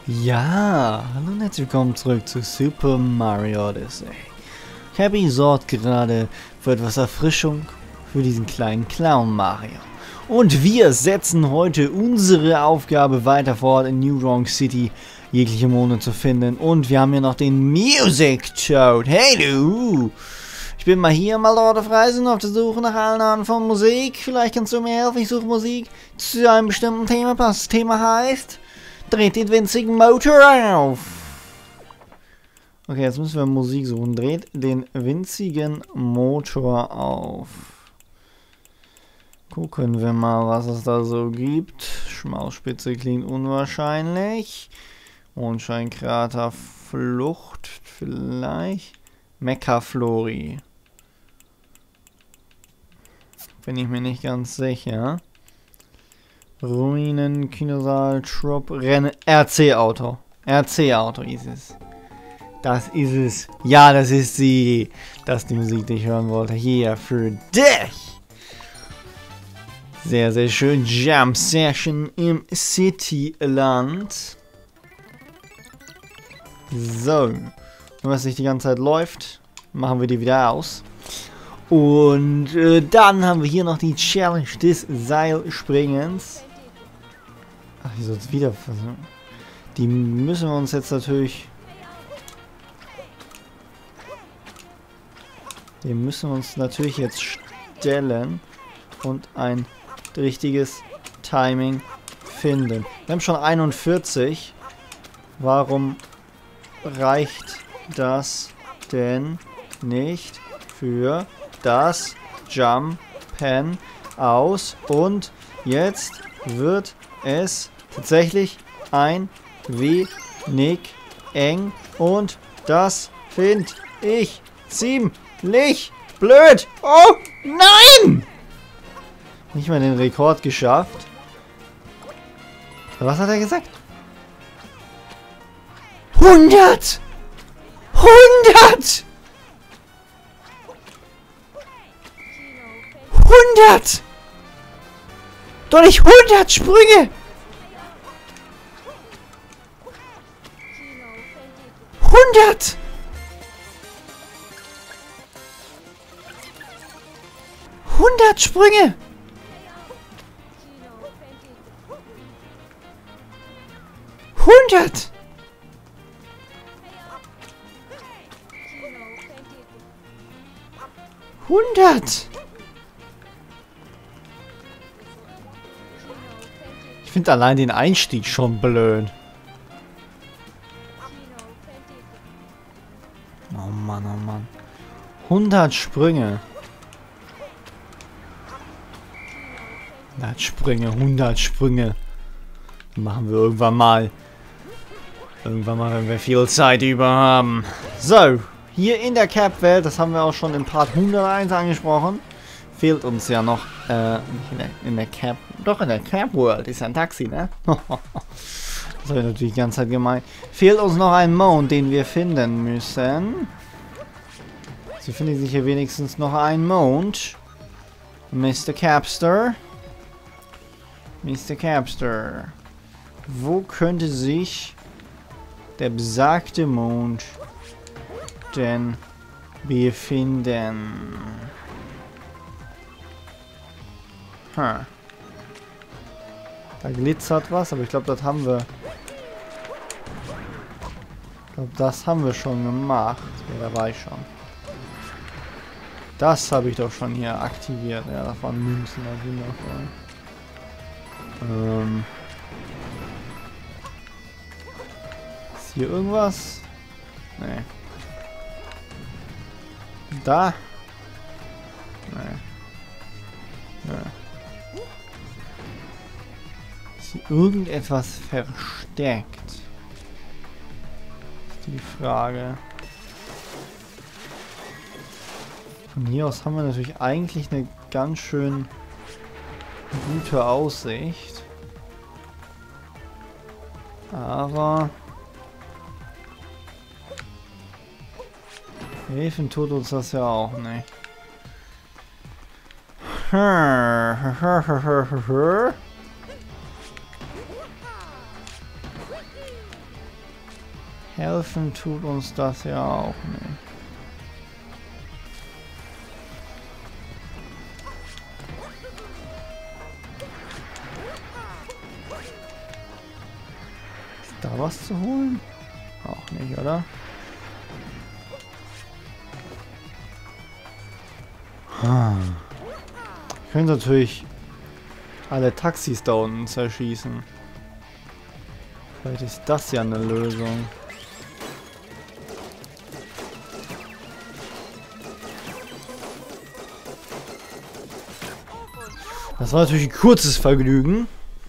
Ja, hallo und herzlich willkommen zurück zu Super Mario Odyssey. Cappy sorgt gerade für etwas Erfrischung für diesen kleinen Clown Mario. Und wir setzen heute unsere Aufgabe weiter fort, in New Donk City jegliche Monde zu finden. Und wir haben hier noch den Music Toad. Hey du! Ich bin mal hier, mal dort auf Reisen, auf der Suche nach allen Arten von Musik. Vielleicht kannst du mir helfen, ich suche Musik zu einem bestimmten Thema. Was das Thema heißt? Dreht den winzigen Motor auf. Okay, jetzt müssen wir Musik suchen. Dreht den winzigen Motor auf. Gucken wir mal, was es da so gibt. Schmausspitze klingt unwahrscheinlich. Mondscheinkrater, Flucht vielleicht. Mecha-Flori. Bin ich mir nicht ganz sicher. Ruinen, Kinosaal, Trop, Rennen, RC-Auto. RC-Auto ist es. Das ist es. Ja, das ist sie. Das ist die Musik, die ich hören wollte. Hier für dich. Sehr, sehr schön. Jam Session im Cityland. So. Wenn es nicht die ganze Zeit läuft, machen wir die wieder aus. Und dann haben wir hier noch die Challenge des Seilspringens. Ach, die soll es wieder versuchen. Die müssen wir uns jetzt natürlich... Den müssen wir uns natürlich jetzt stellen und ein richtiges Timing finden. Wir haben schon 41. Warum reicht das denn nicht für das Jumpen aus? Und jetzt wird es tatsächlich ein wenig eng und das finde ich ziemlich blöd. Oh nein! Nicht mal den Rekord geschafft. Was hat er gesagt? 100! 100! 100! Doch nicht 100 Sprünge! 100! 100 Sprünge! 100! 100! Ich finde allein den Einstieg schon blöd. Oh Mann, oh Mann. 100 Sprünge. 100 Sprünge, 100 Sprünge. Machen wir irgendwann mal. Irgendwann mal, wenn wir viel Zeit über haben. So, hier in der Cap-Welt, das haben wir auch schon im Part 101 angesprochen. Fehlt uns ja noch, nicht in der Cap, doch in der Cap World ist ein Taxi, ne? Das habe ich natürlich die ganze Zeit gemeint. Fehlt uns noch ein Mond, den wir finden müssen. Sie findet sich hier wenigstens noch ein Mond. Mr. Capster. Mr. Capster. Wo könnte sich der besagte Mond denn befinden? Da glitzert was, aber ich glaube, das haben wir. Ich glaube, das haben wir schon gemacht. Ja, da war ich schon. Das habe ich doch schon hier aktiviert. Ja, das waren Münzen auf jeden Fall. Ist hier irgendwas? Nee. Da? Nee. Nee. Ist hier irgendetwas versteckt? Ist die Frage. Von hier aus haben wir natürlich eigentlich eine ganz schön gute Aussicht. Aber helfen tut uns das ja auch nicht. Helfen tut uns das ja auch nicht. Ist da was zu holen? Auch nicht, oder? Ich könnte natürlich alle Taxis da unten zerschießen. Vielleicht ist das ja eine Lösung. Das war natürlich ein kurzes Vergnügen.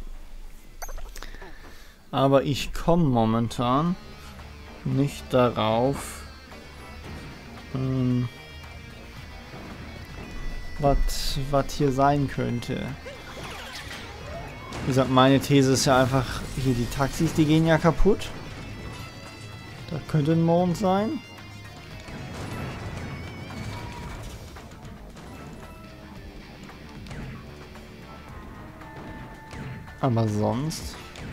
Aber ich komme momentan nicht darauf, was hier sein könnte. Wie gesagt, meine These ist ja einfach, hier die Taxis, die gehen ja kaputt. Da könnte ein Mond sein. Aber sonst...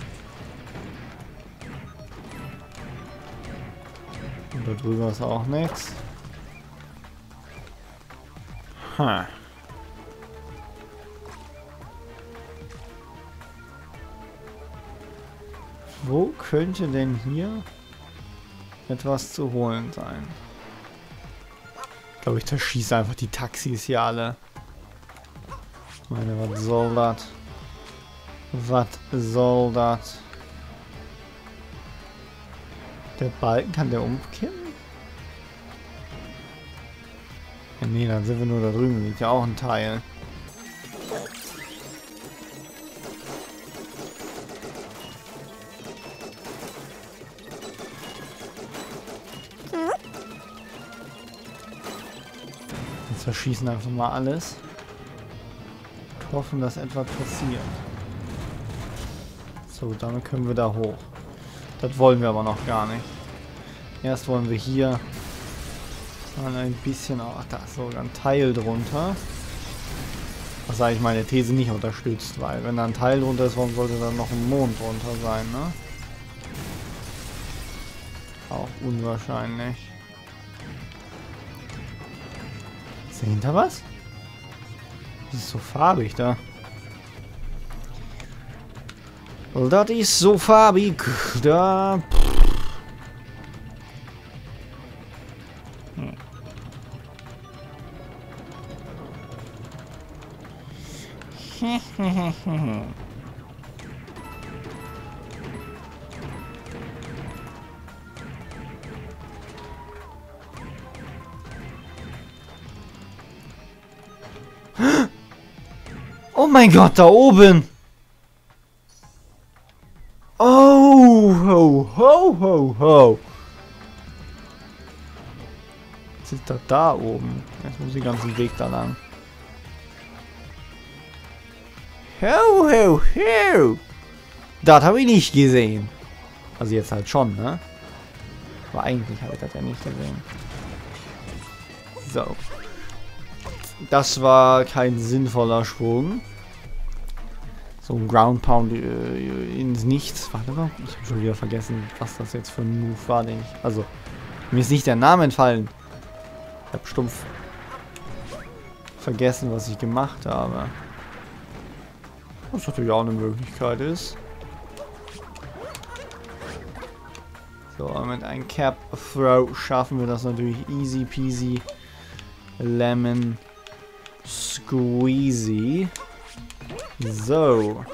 Und da drüber ist auch nichts. Ha. Wo könnte denn hier etwas zu holen sein? Ich glaube, ich zerschieße einfach die Taxis hier alle. Ich meine, was soll das? Was soll das? Der Balken, kann der umkippen? Ja, nee, dann sind wir nur da drüben. Liegt ja auch ein Teil. Wir zerschießen einfach mal alles. Und hoffen, dass etwas passiert. So, damit können wir da hoch. Das wollen wir aber noch gar nicht. Erst wollen wir hier mal ein bisschen... Ach, da ist sogar ein Teil drunter. Was eigentlich meine These nicht unterstützt, weil wenn da ein Teil drunter ist, warum sollte dann noch ein Mond drunter sein, ne? Auch unwahrscheinlich. Ist dahinter was? Das ist so farbig da. Das ist so farbig, da... Oh mein Gott, da oben! Oh, ho, ho, ho, ho. Was ist das da oben? Jetzt muss ich den ganzen Weg da lang. Ho, ho, ho. Das habe ich nicht gesehen. Also jetzt halt schon, ne? Aber eigentlich habe ich das ja nicht gesehen. So. Das war kein sinnvoller Sprung. So ein Ground Pound ins Nichts. Warte mal, ich habe schon wieder vergessen, was das jetzt für ein Move war, den ich... Also, mir ist nicht der Name entfallen. Ich habe stumpf vergessen, was ich gemacht habe. Was natürlich auch eine Möglichkeit ist. So, mit einem Cap Throw schaffen wir das natürlich easy peasy. Lemon Squeezy. So.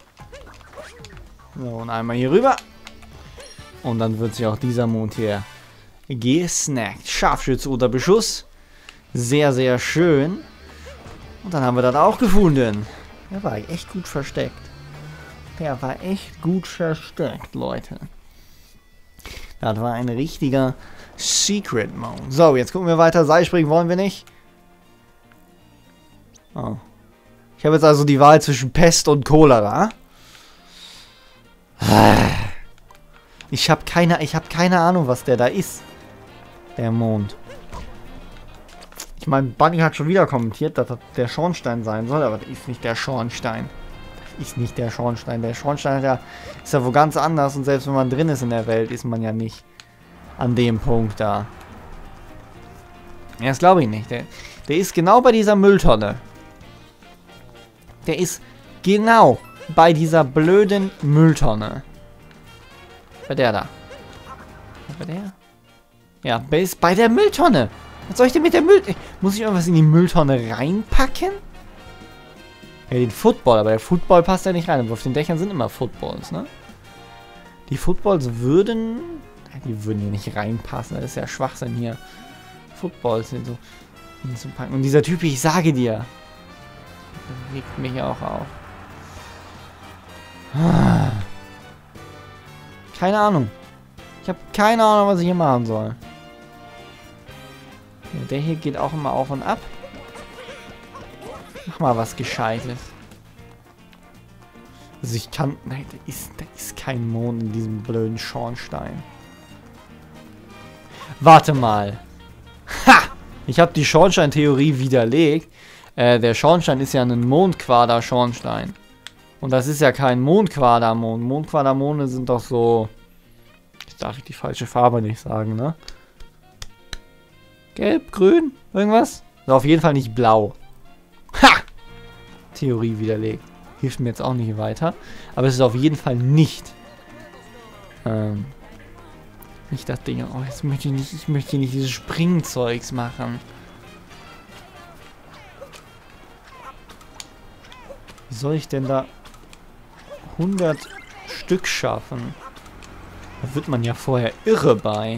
So, und einmal hier rüber. Und dann wird sich auch dieser Mond hier gesnackt. Scharfschütze unter Beschuss. Sehr, sehr schön. Und dann haben wir das auch gefunden. Der war echt gut versteckt. Der war echt gut versteckt, Leute. Das war ein richtiger Secret Mode. So, jetzt gucken wir weiter. Seilspringen wollen wir nicht. Oh. Ich habe jetzt also die Wahl zwischen Pest und Cholera. Ich habe keine Ahnung, was der da ist. Der Mond. Ich meine, Bunny hat schon wieder kommentiert, dass das der Schornstein sein soll, aber das ist nicht der Schornstein. Das ist nicht der Schornstein. Der Schornstein ist ja wo ganz anders und selbst wenn man drin ist in der Welt, ist man ja nicht An dem Punkt da. Ja, das glaube ich nicht. Der ist genau bei dieser Mülltonne. Der ist genau bei dieser blöden Mülltonne. Bei der da. Bei der? Ja, ist bei der Mülltonne. Was soll ich denn mit der Mülltonne? Muss ich irgendwas in die Mülltonne reinpacken? Ja, den Football, aber der Football passt ja nicht rein. Aber auf den Dächern sind immer Footballs, ne? Die Footballs würden... Die würden hier nicht reinpassen. Das ist ja Schwachsinn hier. Footballs sind so hinzupacken. Und dieser Typ, ich sage dir, der regt mich auch auf. Keine Ahnung. Ich habe keine Ahnung, was ich hier machen soll. Ja, der hier geht auch immer auf und ab. Mach mal was Gescheites. Also ich kann... Nein, da ist kein Mond in diesem blöden Schornstein. Warte mal. Ha! Ich habe die Schornsteintheorie widerlegt. Der Schornstein ist ja ein Mondquader-Schornstein. Und das ist ja kein Mondquadermond. Mondquadermonde sind doch so... Jetzt darf ich die falsche Farbe nicht sagen, ne? Gelb, grün, irgendwas? Also auf jeden Fall nicht blau. Ha! Theorie widerlegt. Hilft mir jetzt auch nicht weiter. Aber es ist auf jeden Fall nicht... nicht das Ding. Oh, jetzt möchte ich möchte nicht dieses Springzeugs machen. Wie soll ich denn da 100 Stück schaffen? Da wird man ja vorher irre bei.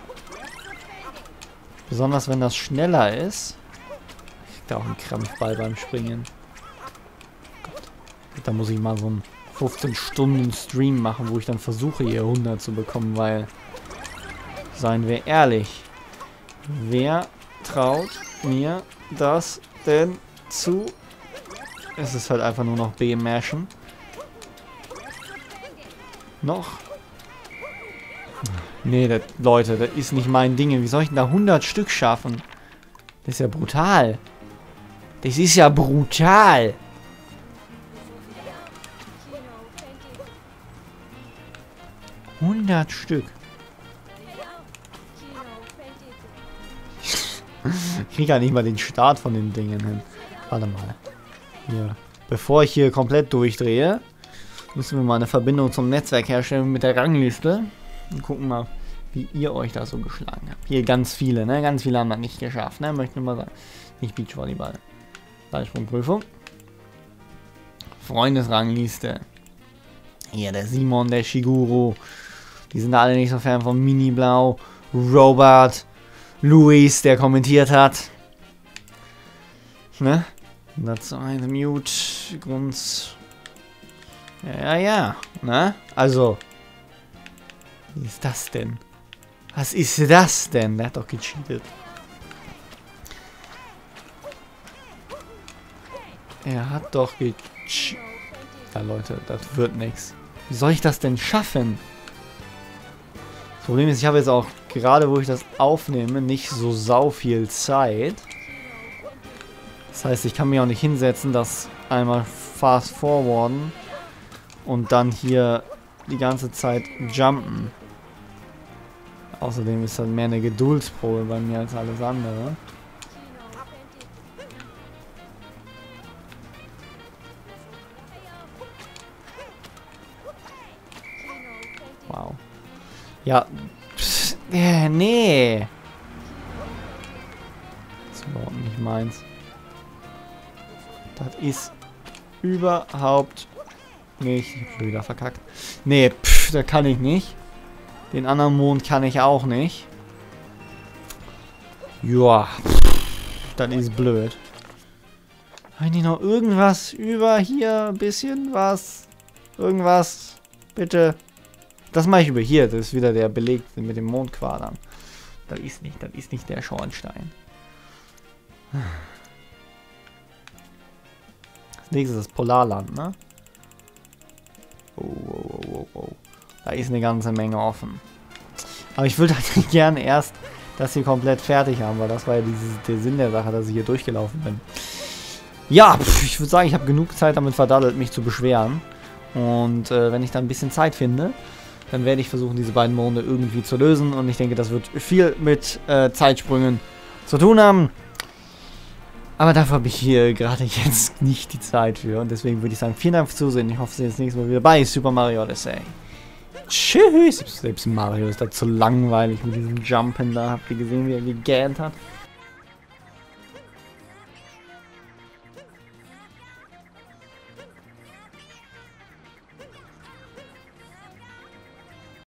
Besonders wenn das schneller ist. Ich krieg da auch einen Krampfball beim Springen. Gott. Da muss ich mal so einen 15-Stunden-Stream machen, wo ich dann versuche, hier 100 zu bekommen, weil... Seien wir ehrlich. Wer traut mir das denn zu? Es ist halt einfach nur noch B-Mashen. Noch? Nee, das, Leute, das ist nicht mein Ding. Wie soll ich denn da 100 Stück schaffen? Das ist ja brutal. Das ist ja brutal. Stück. Ich kriege ja nicht mal den Start von den Dingen hin. Warte mal. Hier. Bevor ich hier komplett durchdrehe, müssen wir mal eine Verbindung zum Netzwerk herstellen mit der Rangliste. Und gucken mal, wie ihr euch da so geschlagen habt. Hier ganz viele, ne? Ganz viele haben das nicht geschafft, ne? Möchte ich nur mal sagen. Nicht Beachvolleyball. Leistungsprüfung. Freundesrangliste. Hier, der Simon, der Shiguro. Die sind alle nicht so fern von Mini Blau. Robert. Luis, der kommentiert hat. Ne? Dazu eine Mute. Grund. Ja. Ne? Also. Wie ist das denn? Was ist das denn? Der hat doch gecheatet. Er hat doch gecheatet. Ja, Leute, das wird nichts. Wie soll ich das denn schaffen? Das Problem ist, ich habe jetzt auch, gerade wo ich das aufnehme, nicht so sau viel Zeit. Das heißt, ich kann mich auch nicht hinsetzen, das einmal fast forwarden und dann hier die ganze Zeit jumpen. Außerdem ist das mehr eine Geduldsprobe bei mir als alles andere. Wow. Ja. Pff, nee. Das ist überhaupt nicht meins. Das ist überhaupt nicht. Ich hab schon wieder verkackt. Nee, pff, da kann ich nicht. Den anderen Mond kann ich auch nicht. Joa. Das ist blöd. Habe ich nicht noch irgendwas über hier? Ein bisschen was? Irgendwas? Bitte. Das mache ich über hier. Das ist wieder der Beleg mit dem Mondquadern. Das ist nicht der Schornstein. Das nächste ist das Polarland, ne? Oh. Da ist eine ganze Menge offen. Aber ich würde halt gerne erst das hier komplett fertig haben, weil das war ja der Sinn der Sache, dass ich hier durchgelaufen bin. Ja, ich würde sagen, ich habe genug Zeit damit verdaddelt, mich zu beschweren. Und wenn ich dann ein bisschen Zeit finde, dann werde ich versuchen, diese beiden Monde irgendwie zu lösen. Und ich denke, das wird viel mit Zeitsprüngen zu tun haben. Aber dafür habe ich hier gerade jetzt nicht die Zeit für. Und deswegen würde ich sagen, vielen Dank fürs Zusehen. Ich hoffe, Sie sehen das nächste Mal wieder bei Super Mario Odyssey. Tschüss! Selbst Mario ist da zu langweilig mit diesem Jumpen da. Habt ihr gesehen, wie er gegähnt hat?